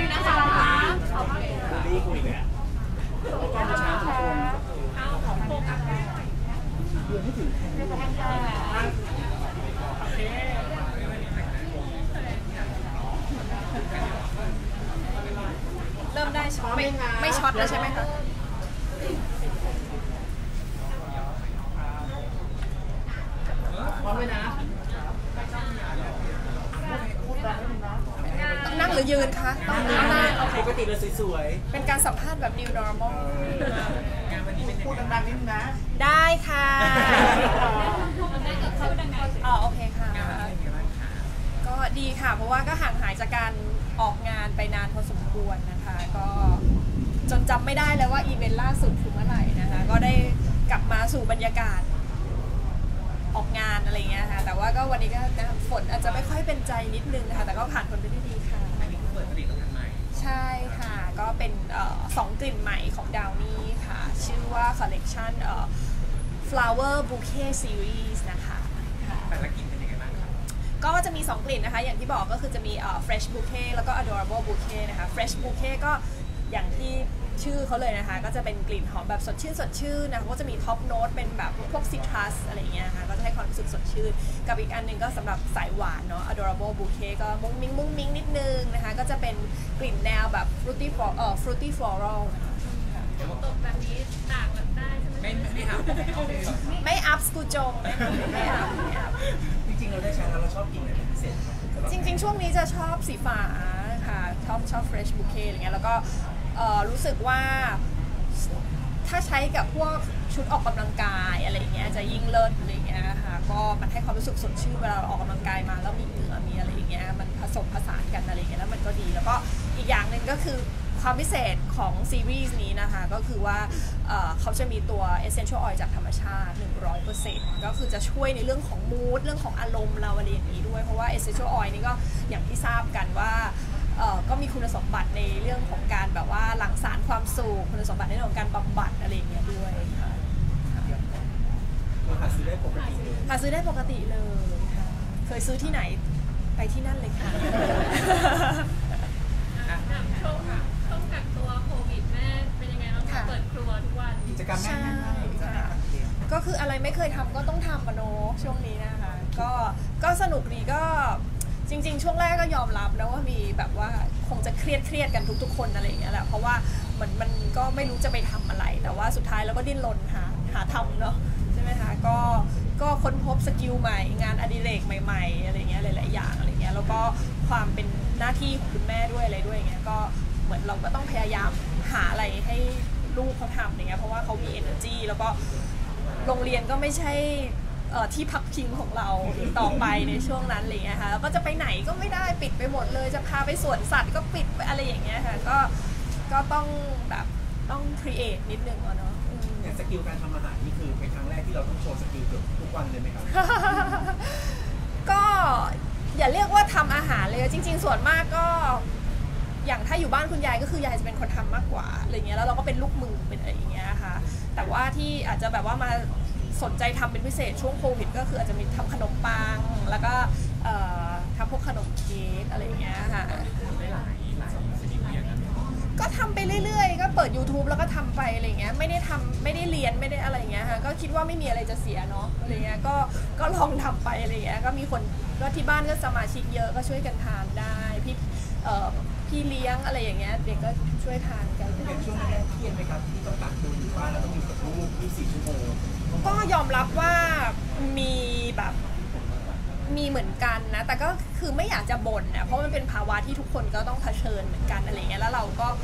นะคะรีคุยเนี่ยก็มาช้าทุกคนเอาของโฟกัสได้หน่อยเดือนไม่ถึงเริ่มได้ช็อตไม่ช็อตแล้วใช่ไหมคะพร้อมไหมนะต้องนั่งหรือยืนคะต้องนั่งปกติเราสวยๆเป็นการสัมภาษณ์แบบ new normal งานวันนี้เป็นพูดดังๆนิดนึงนะได้ค่ะอ๋อโอเคค่ะก็ดีค่ะเพราะว่าก็ห่างหายจากการออกงานไปนานพอสมควรนะคะก็จนจำไม่ได้แล้วว่าอีเวนต์ล่าสุดคือเมื่อไหร่นะคะก็ได้กลับมาสู่บรรยากาศออกงานอะไรเงี้ยค่ะแต่ว่าก็วันนี้ก็ฝนอาจจะไม่ค่อยเป็นใจนิดนึงนะคะแต่ก็ผ่านพ้นไปได้ดีค่ะอันนี้เปิดผลิตภัณฑ์ใหม่ใช่ค่ะก็เป็น2 กลิ่นใหม่ของดาวนี่ค่ะชื่อว่าคอลเลกชันflower bouquet series นะคะแต่ละกลิ่นเป็นยังไงบ้างครับก็จะมี2 กลิ่นนะคะอย่างที่บอกก็คือจะมี fresh bouquet แล้วก็ adorable bouquet นะคะ fresh bouquet ก็อย่างที่ชื่อเขาเลยนะคะก็จะเป็นกลิ่นหอมแบบสดชื่นนะคะก็จะมีท็อปโน้ตเป็นแบบพวกซิตรัสอะไรเงี้ยนะคะก็จะให้ความรู้สึกสดชื่นกับอีกอันหนึ่งก็สำหรับสายหวานเนาะ adorable bouquet ก็มุ้งมิ้งนิดนึงนะคะก็จะเป็นกลิ่นแนวแบบ fruity floral ตกแบบนี้ต่างแบบได้ใช่ไหมไม่หักไม่อัพสกูจงไม่อัพจริงๆเราได้ใช้แล้วเราชอบกินอะไรเป็นพิเศษจริงๆช่วงนี้จะชอบสีฟ้าค่ะชอบ fresh bouquet อะไรเงี้ยแล้วก็รู้สึกว่าถ้าใช้กับพวกชุดออกกำลังกายอะไรเงี้ยจะยิ่งเลิศอะไรเงี้ยค่ะก็มันให้ความรู้สึกสดชื่นเวลาเราออกกำลังกายมาแล้วมีเหงื่อมีอะไรอย่างเงี้ยมันผสมผสานกันอะไรเงี้ยแล้วมันก็ดีแล้วก็อีกอย่างหนึ่งก็คือความพิเศษของซีรีส์นี้นะคะก็คือว่าเขาจะมีตัว essential oil จากธรรมชาติ 100% ก็คือจะช่วยในเรื่องของมูดเรื่องของอารมณ์เราอะไรอย่างนี้ด้วยเพราะว่า essential oil นี่ก็อย่างที่ทราบกันว่าก็มีคุณสมบัติในเรื่องของการแบบว่าหลั่งสารความสุขคุณสมบัติในเรื่องของการบำบัดอะไรอย่างเงี้ยด้วยค่ะหาซื้อได้ปกติเลยหาซื้อได้ปกติเลยค่ะเคยซื้อที่ไหนไปที่นั่นเลยค่ะช่วงกักตัวโควิดแม่เป็นยังไงบ้างคะเปิดครัวทุกวันกิจกรรมแม่ก็คืออะไรไม่เคยทำก็ต้องทำปะโนช่วงนี้นะคะก็สนุกดีก็จริงๆช่วงแรกก็ยอมรับนะว่ามีแบบว่าคงจะเครียดกันทุกๆคนอะไรอย่างเงี้ยแหละเพราะว่าเหมือนมันก็ไม่รู้จะไปทำอะไรแต่ว่าสุดท้ายเราก็ดิ้นรนหาทำเนาะใช่ไหมคะก็ค้นพบสกิลใหม่งานอดิเรกใหม่ๆอะไรเงี้ยหลายๆอย่างอะไรเงี้ยแล้วก็ความเป็นหน้าที่ของคุณแม่ด้วยอะไรด้วยเงี้ยก็เหมือนเราก็ต้องพยายามหาอะไรให้ลูกเขาทำอย่างเงี้ยเพราะว่าเขามี energy แล้วก็โรงเรียนก็ไม่ใช่ที่พักพิงของเราต่อไปในช่วงนั้นอะไรเงี้ยค่ะแล้วก็จะไปไหนก็ไม่ได้ปิดไปหมดเลยจะพาไปสวนสัตว์ก็ปิดไปอะไรอย่างเงี้ยค่ะก็ต้องแบบต้อง create นิดนึงเนาะสกิลการทำอาหารนี่คือเป็นครั้งแรกที่เราต้องโชว์สกิลเกือบทุกวันเลยไหมครับก็อย่าเรียกว่าทำอาหารเลยจริงๆส่วนมากก็อย่างถ้าอยู่บ้านคุณยายก็คือยายจะเป็นคนทำมากกว่าอะไรเงี้ยแล้วเราก็เป็นลูกมือเป็นอะไรอย่างเงี้ยค่ะแต่ว่าที่อาจจะแบบว่ามาสนใจทำเป็นพิเศษช่วงโควิดก็คืออาจจะมีทำขนมปังแล้วก็ทำพวกขนมเค้กอะไรอย่างเงี้ยค่ะก็ทำไปเรื่อยๆก็เปิด YouTube แล้วก็ทำไปอะไรเงี้ยไม่ได้เรียนไม่ได้อะไรเงี้ยค่ะก็คิดว่าไม่มีอะไรจะเสียเนาะอะไรเงี้ยก็ลองทำไปอะไรเงี้ยก็มีคนก็ที่บ้านก็สมาชิกเยอะก็ช่วยกันทานได้พี่เลี้ยงอะไรอย่างเงี้ยเด็กก็ช่วยทานกันเป็นช่วงแรกเครียดไหมครับที่ต้องกักตัวอยู่บ้านแล้วต้องอยู่กับลูก24 ชั่วโมงก็ยอมรับว่ามีแบบมีเหมือนกันนะแต่ก็คือไม่อยากจะบ่นนะเพราะมันเป็นภาวะที่ทุกคนก็ต้องเผชิญเหมือนกันอะไรเงี้ยแล้วเราก็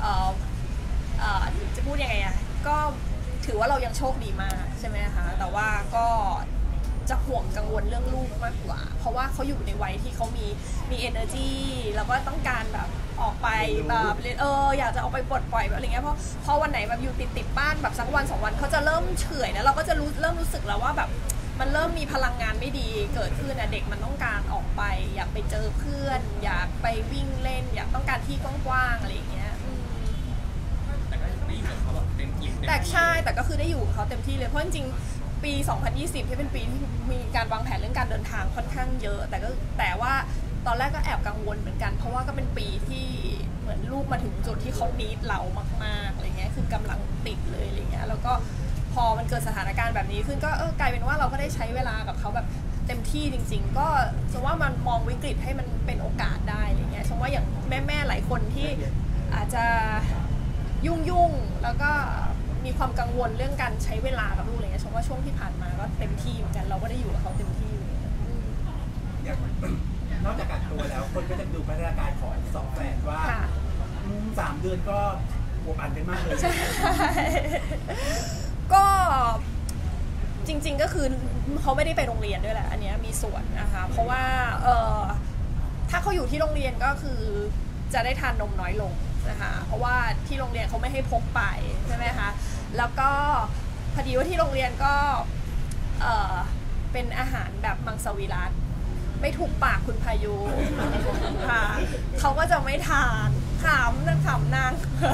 จะพูดยังไงอ่ะก็ถือว่าเรายังโชคดีมากใช่ไหมคะแต่ว่าก็จะห่วงกังวลเรื่องลูกมากกว่าเพราะว่าเขาอยู่ในวัยที่เขามี energy แล้วก็ต้องการแบบออกไปแบบอยากจะออกไปปลดปล่อยแบบอะไรเงี้ยเพราะวันไหนแบบอยู่ติดบ้านแบบสักวัน2 วันเขาจะเริ่มเฉื่อยแล้วเราก็จะเริ่มรู้สึกแล้วว่าแบบมันเริ่มมีพลังงานไม่ดีเกิดขึ้นนะเด็กมันต้องการออกไปอยากไปเจอเพื่อนอยากไปวิ่งเล่นอยากต้องการที่กว้างๆอะไรอย่างเงี้ยแต่ก็ได้อยู่กับเขาแบบเต็มที่แต่ใช่แต่ก็คือได้อยู่กับเขาเต็มที่เลยเพราะจริงปี2020ที่เป็นปีที่มีการวางแผนเรื่องการเดินทางค่อนข้างเยอะแต่ว่าตอนแรกก็แอบกังวลเหมือนกันเพราะว่าก็เป็นปีที่เหมือนลูกมาถึงจุดที่เขานีดเรามากๆอะไรเงี้ยคือกำลังติดเลยอะไรเงี้ยแล้วก็พอมันเกิดสถานการณ์แบบนี้ขึ้นก็กลายเป็นว่าเราก็ได้ใช้เวลากับเขาแบบเต็มที่จริงๆก็ฉันว่ามันมองวิกฤตให้มันเป็นโอกาสได้อะไรเงี้ยฉันว่าอย่างแม่หลายคนที่อาจจะยุ่งแล้วก็มีความกังวลเรื่องการใช้เวลากับลูกอะไรเงี้ยฉันว่าช่วงที่ผ่านมาก็เต็มที่เหมือนกันเราก็ได้อยู่กับเขาเต็มที่เลยอย่างนอกจากกักตัวแล้วคนก็จะดูพัฒนาการของสองแฝดว่า3 เดือนก็บวกอันกันมากเลยใช่ก็จริงๆก็คือเขาไม่ได้ไปโรงเรียนด้วยแหละอันนี้มีส่วนนะคะเพราะว่าถ้าเขาอยู่ที่โรงเรียนก็คือจะได้ทานนมน้อยลงนะคะเพราะว่าที่โรงเรียนเขาไม่ให้พกไปใช่ไหมคะแล้วก็พอดีว่าที่โรงเรียนก็เป็นอาหารแบบมังสวิรัติไม่ถูกปากคุณพายุค่ะเขาก็จะไม่ทานขำนาง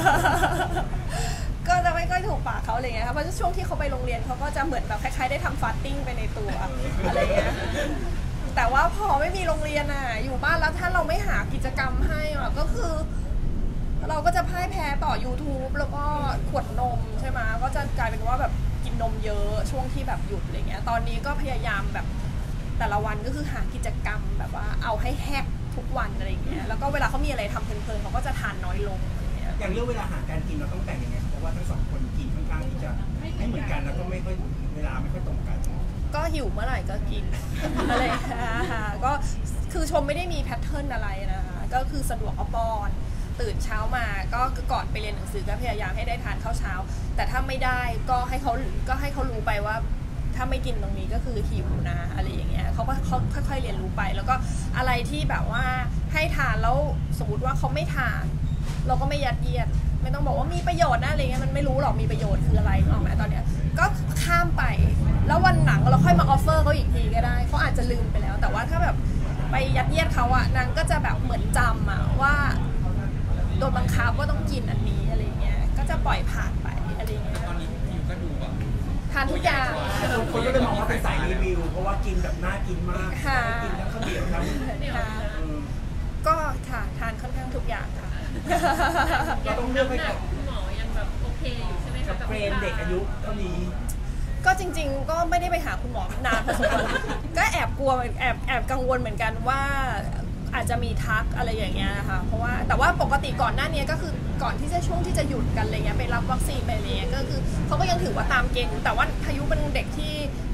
ก็จะไม่ค่อยถูกปากเขาอะไรเงี้ยค่ะเพราะช่วงที่เขาไปโรงเรียนเขาก็จะเหมือนแบบคล้ายๆได้ทำฟาสติ้งไปในตัวอะไรเงี้ยแต่ว่าพอไม่มีโรงเรียนอ่ะอยู่บ้านแล้วถ้าเราไม่หากิจกรรมให้อ่ะก็คือเราก็จะพ่ายแพ้ต่อ YouTube แล้วก็ขวดนมใช่ไหมก็จะกลายเป็นว่าแบบกินนมเยอะช่วงที่แบบหยุดอะไรเงี้ยตอนนี้ก็พยายามแบบแต่ละวันก็คือหากิจกรรมแบบว่าเอาให้แฮกทุกวันอะไรเงี้ยแล้วก็เวลาเขามีอะไรทำเพลินๆเขาก็จะทานน้อยลงอะไรเงี้ยอย่างเรื่องเวลาหาการกินเราต้องแบ่งยังไงเพราะว่าทั้ง2 คนกินค่อนข้างที่จะไม่เหมือนกันแล้วก็ไม่ค่อยเวลาไม่ค่อยตรงกันก็หิวเมื่อไหร่ก็กินอะไรค่ะก็คือชมไม่ได้มีแพทเทิร์นอะไรนะคะก็คือสะดวกเอาป้อนตื่นเช้ามาก็ก่อนไปเรียนหนังสือก็พยายามให้ได้ทานข้าวเช้าแต่ถ้าไม่ได้ก็ให้เขารู้ไปว่าถ้าไม่กินตรงนี้ก็คือหิวนะอะไรอย่างเงี้ยเขาค่อยๆเรียนรู้ไปแล้วก็อะไรที่แบบว่าให้ทานแล้วสมมติว่าเขาไม่ทานเราก็ไม่ยัดเยียดไม่ต้องบอกว่ามีประโยชน์นะอะไรเงี้ยมันไม่รู้หรอกมีประโยชน์คืออะไรออกไหมตอนเนี้ยก็ข้ามไปแล้ววันหลังเราค่อยมาออฟเฟอร์เขาอีกทีก็ได้เขาอาจจะลืมไปแล้วแต่ว่าถ้าแบบไปยัดเยียดเขาอะนางก็จะแบบเหมือนจำอะว่าโดนบังคับว่าต้องกินอันนี้อะไรเงี้ยก็จะปล่อยผ่านไปอะไรเงี้ยตอนนี้อยู่ก็ดูแบบทานทุกอย่างคนก็เลยมองว่าเป็นสายรีวิวเพราะว่ากินแบบน่ากินมากกินทั้งข้าวเหนียวทั้งก็ค่ะทานค่อนข้างทุกอย่างค่ะเราต้องเลือกให้กับหมอยังแบบโอเคอยู่ใช่ไหมคะกับเฟรนเด็กอายุเท่านี้ก็จริงๆก็ไม่ได้ไปหาคุณหมอนานพอสมควรก็แอบกลัวแอบกังวลเหมือนกันว่าอาจจะมีทักอะไรอย่างเงี้ยนะคะเพราะว่าแต่ว่าปกติก่อนหน้านี้ก็คือก่อนที่จะช่วงที่จะหยุดกันอะไรเงี้ยไปรับวัคซีนไปอะไรเงี้ยก็คือเขาก็ยังถือว่าตามเกณฑ์แต่ว่าพายุเป็นเด็กที่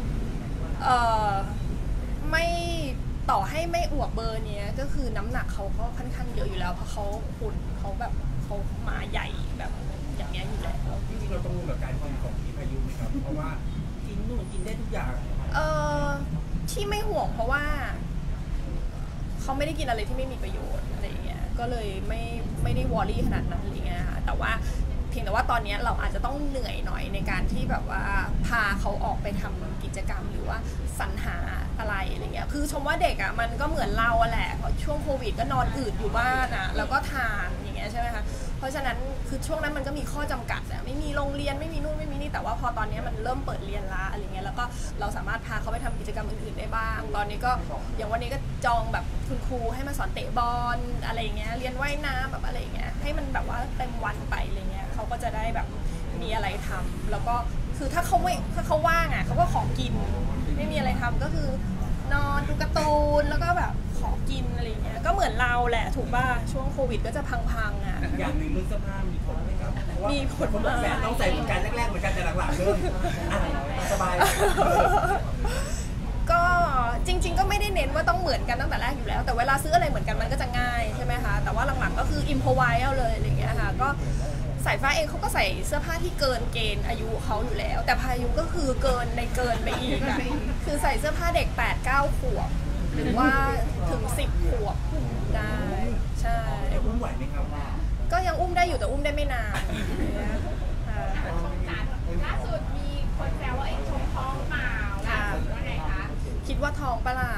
ไม่ต่อให้ไม่อวบเบอร์เนี้ยก็คือน้ำหนักเขาก็ค่อนข้างเยอะอยู่แล้วเพราะเขาหุ่นเขาแบบเขามาใหญ่แบบอย่างเงี้ยอยู่แล้วจริงๆเราต้องรู้กับการกินของพี่พายุไหมครับเพราะว่ากินนู่นกินได้ทุกอย่างที่ไม่ห่วงเพราะว่าเขาไม่ได้กินอะไรที่ไม่มีประโยชน์อะไรอย่างเงี้ยก็เลยไม่ได้วอรี่ขนาดนั้นอะไรเงี้ยค่ะแต่ว่าเพียงแต่ว่าตอนนี้เราอาจจะต้องเหนื่อยหน่อยในการที่แบบว่าพาเขาออกไปทำกิจกรรมหรือว่าสรรหาอะไรเงี้ยคือชมว่าเด็กอ่ะมันก็เหมือนเราแหละเพราะช่วงโควิดก็นอนอืดอยู่บ้านอ่ะแล้วก็ทานอย่างเงี้ยใช่ไหมคะเพราะฉะนั้นคือช่วงนั้นมันก็มีข้อจำกัดอ่ะไม่มีโรงเรียนไม่มีนู่นไม่มีนี่แต่ว่าพอตอนนี้มันเริ่มเปิดเรียนละอะไรเงี้ยแล้วก็เราสามารถพาเขาไปทำกิจกรรมอื่นๆได้บ้างตอนนี้ก็อย่างวันนี้ก็จองแบบคุณครูให้มาสอนเตะบอลอะไรเงี้ยเรียนว่ายน้ำแบบอะไรเงี้ยให้มันแบบว่าเต็มวันไปอะไรเงี้ยเขาก็จะได้แบบมีอะไรทำแล้วก็คือถ้าเขาว่างอ่ะเขาก็ขอกินไม่มีอะไรทำก็คือนอนดูการ์ตูนแล้วก็แบบขอกินอะไรเงี้ยก็เหมือนเราแหละถูกป่ะช่วงโควิดก็จะพังๆอ่ะอย่างหนึ่งเรื่องเสื้อผ้ามีผลไหมครับมีผลคนแบบต้องใส่เหมือนกันแรกๆเหมือนกันแต่หลังๆเริ่มสบายก็จริงๆก็ไม่ได้เน้นว่าต้องเหมือนกันตั้งแต่แรกอยู่แล้วแต่เวลาซื้ออะไรเหมือนกันมันก็จะง่ายใช่ไหมคะแต่ว่าหลังๆก็คืออิมพอไวเอาเลยอะไรเงี้ยค่ะก็สายฟ้าเองเขาก็ใส่เสื้อผ้าที่เกินเกณฑ์อายุเขาอยู่แล้วแต่พายุก็คือเกินไปอีกอะคือใส่เสื้อผ้าเด็ก 8-9 ขวบหรือว่าถึง10 ขวบได้ใช่อุ้มไหวไหมครับก็ยังอุ้มได้อยู่แต่อุ้มได้ไม่นานล่าสุดมีคนแซวว่าชมท้องเปล่าล่าสุดว่าไงคะคิดว่าท้องปะล่ะ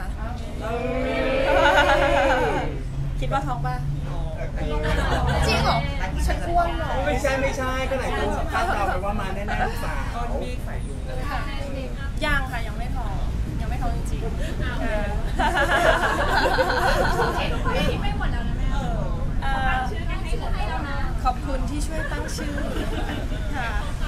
คิดว่าท้องปะจริงเหรอฉันอ้วนเหรอไม่ใช่ก็ไหนคนคาดเดาไปว่ามาแน่ๆลูกสาวก็มีใส่อยู่เลยยังค่ะยังไม่ท้องท่องจริงไม่หมดแล้วนะแม่ชื่อให้เรานะขอบคุณที่ช่วยตั้งชื่อค่ะ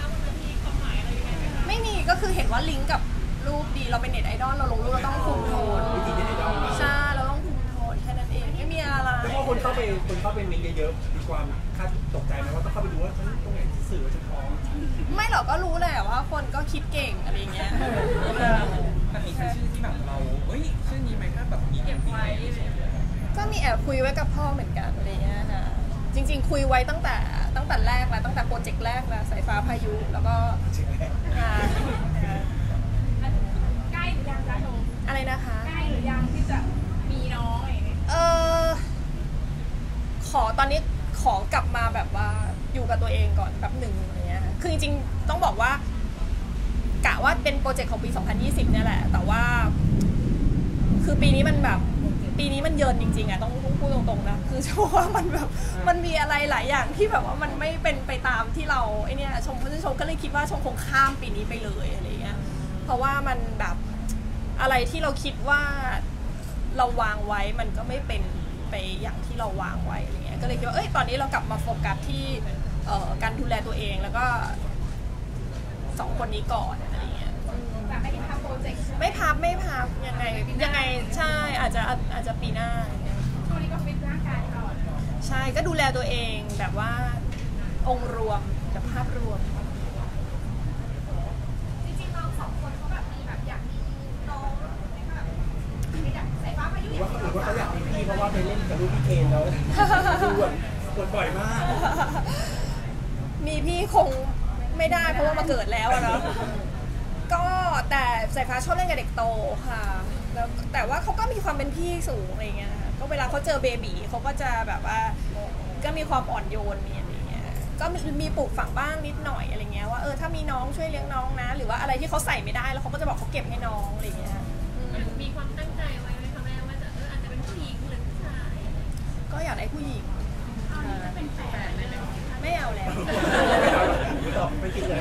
ไม่มีก็คือเห็นว่าลิงก์กับรูปดีเราเป็นเน็ตไอดอลเราลงรูปเราต้องคุมโทนใช่เราต้องคุมโทนแค่นั้นเองไม่มีอะไรแล้วพอคนเข้าไปมีเยอะๆมีความคาดตกใจไหมว่าต้องเข้าไปดูว่าตรงไหนสื่อว่าจะท้องไม่หรอกก็รู้แหละว่าคนก็คิดเก่งอะไรเงี้ยแต่มีชื่อที่แบบเราชื่อนี้ไหมถ้าแบบมีเก็บไว้ก็มีแอบคุยไว้กับพ่อเหมือนกันอะไรเงี้ยนะจริงๆคุยไว้ตั้งแต่แรกแล้วตั้งแต่โปรเจกต์แรกแล้วสายฟ้าพายุแล้วก็ใกล้หรือยังคะชมอะไรนะคะใกล้หรือยังที่จะมีน้องอะไรเนี่ยตอนนี้ขอกลับมาแบบว่าอยู่กับตัวเองก่อนแบบหนึ่งอะไรเงี้ยคือจริงๆต้องบอกว่ากะว่าเป็นโปรเจกต์ของปี 2020 เนี่ยแหละแต่ว่าคือปีนี้มันแบบปีนี้มันเยินจริงๆอ่ะต้องพูดตรงๆนะคือชมว่ามันแบบมันมีอะไรหลายอย่างที่แบบว่ามันไม่เป็นไปตามที่เราไอเนี้ยชมก็เลยคิดว่าชมคงข้ามปีนี้ไปเลยอะไรเงี้ยเพราะว่ามันแบบอะไรที่เราคิดว่าเราวางไว้มันก็ไม่เป็นไปอย่างที่เราวางไว้อะไรเงี้ยก็เลยคิดว่าตอนนี้เรากลับมาโฟกัสที่การดูแลตัวเองแล้วก็2 คนนี้ก่อนอะไรเงี้ยแต่ไม่ได้ทำโปรเจกต์ไม่พับยังไงใช่อาจจะปีหน้าช่วงนี้ก็ฟิตร่างกายก่อนใช่ก็ดูแลตัวเองแบบว่าองค์รวมกับภาพรวมจริงๆเรา2 คนเขาแบบมีแบบอยากมีน้องแบบมีแบบสายฟ้าพายุหรือว่าเขาอยากมีพี่เพราะว่าไปเล่นกับลูกพี่เคนแล้วดูปวดบ่อยมากมีพี่คงไม่ได้เพราะว่ามาเกิดแล้วเนาะก็แต่สายฟ้าชอบเล่นกับเด็กโตค่ะแล้วแต่ว่าเขาก็มีความเป็นพี่สูงอะไรเงี้ยก็เวลาเขาเจอเบบีเขาก็จะแบบว่าก็มีความอ่อนโยนมีอะไรเงี้ยก็มีปลูกฝังบ้างนิดหน่อยอะไรเงี้ยว่าถ้ามีน้องช่วยเลี้ยงน้องนะหรือว่าอะไรที่เขาใส่ไม่ได้แล้วเขาก็จะบอกเขาเก็บให้น้องอะไรเงี้ยมีความตั้งใจไว้ไหมคะแม่ว่าจะอาจจะเป็นผู้หญิงหรือผู้ชายก็อยากได้ผู้หญิงเป็นแฟนเลยไม่เอาแล้วตอบไม่คิดเลย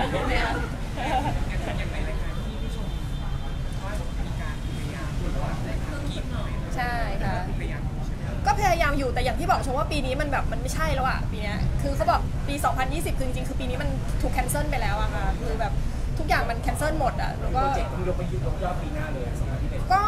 ใช่ค่ะก็พยายามอยู่แต่อย่างที่บอกชมว่าปีนี้มันแบบมันไม่ใช่แล้วอ่ะปีนี้คือเขาบอกปี 2020 คือจริงๆคือปีนี้มันถูกแคนเซิลไปแล้วอะค่ะคือแบบทุกอย่างมันแคนเซิลหมดอะแล้วก็โปรเจกต์ต้องยกไปยุบยอดปีหน้าเลยก็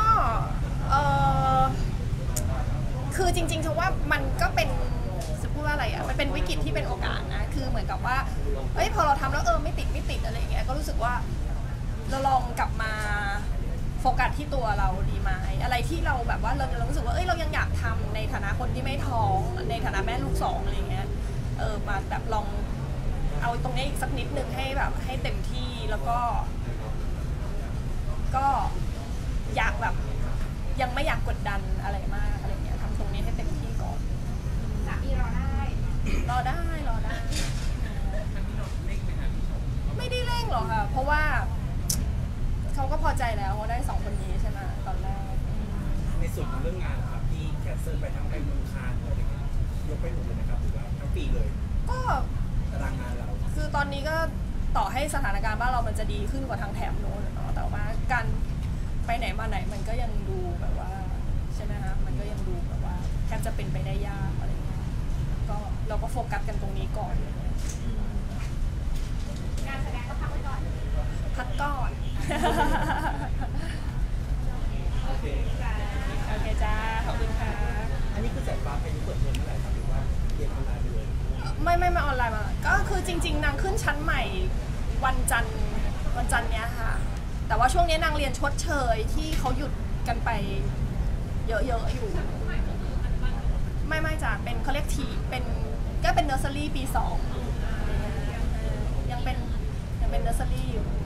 คือจริงๆชมว่ามันก็เป็นจะพูดว่าอะไรอะมันเป็นวิกฤตที่เป็นโอกาสนะคือเหมือนกับว่าพอเราทำแล้วไม่ติดอะไรอย่างเงี้ยก็รู้สึกว่าเราลองกลับมาโฟกัสที่ตัวเราดีไหมอะไรที่เราแบบว่าเรารู้สึกว่าเรายังอยากทำในฐานะคนที่ไม่ท้องในฐานะแม่ลูก2อะไรเงี้ยมาแบบลองเอาตรงนี้อีกสักนิดนึงให้แบบให้เต็มที่แล้วก็อยากแบบยังไม่อยากกดดันอะไรมากอะไรเงี้ยทำตรงนี้ให้เต็มที่ก่อนสามีรอได้ไม่ได้เร่งหรอกค่ะเพราะว่าเขาก็พอใจแล้วเขาได้2 คนนี้ใช่ไหมตอนแรกในส่วนของเรื่องงานครับที่แคนเซิลไปทั้งไปเมืองคานอะไรเงี้ยยกไปหมดเลยนะครับหรือว่าทั้งปีเลยก็ตารางงานเราคือตอนนี้ก็ต่อให้สถานการณ์บ้านเรามันจะดีขึ้นกว่าทางแถบโน้นเนาะแต่ว่าการไปไหนมาไหนมันก็ยังดูแบบว่าใช่ไหมคะมันก็ยังดูแบบว่าแทบจะเป็นไปได้ยากอะไรเงี้ยก็เราก็โฟกัสกันตรงนี้ก่อนงานแสดงก็พักไว้ก่อนโอเคจ้าขอบคุณค่ะอันนี้คือสายฟ้าพายุเปิดเทอมเมื่อไหร่ครับหรือว่าเรียนออนไลน์เลยไม่ออนไลน์มาก็คือจริงๆนางขึ้นชั้นใหม่วันจันทร์เนี้ยค่ะแต่ว่าช่วงนี้นางเรียนชดเชยที่เขาหยุดกันไปเยอะๆอยู่ไม่จ้ะเป็นเขาเรียกทีเป็นก็เป็นเนอร์เซอรี่ปี 2ยังเป็นเนอร์เซอรี่อยู่